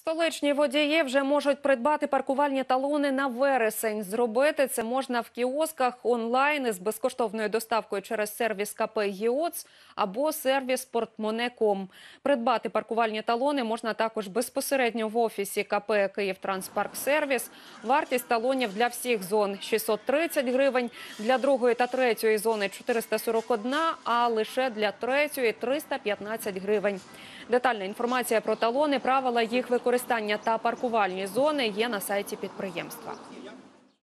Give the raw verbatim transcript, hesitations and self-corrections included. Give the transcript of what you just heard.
Столичні водії вже можуть придбати паркувальні талони на вересень. Зробити це можна в кіосках онлайн із безкоштовною доставкою через сервіс ка пе «ГІОЦ» або сервіс «Портмоне точка ком». Придбати паркувальні талони можна також безпосередньо в офісі ка пе «Київтранспарксервіс». Вартість талонів для всіх зон – шістсот тридцять гривень, для другої та третьої зони – чотириста сорок один, а лише для третьої – триста п'ятнадцять гривень. Детальна інформація про талони, правила їх використання та паркувальні зони є на сайті підприємства.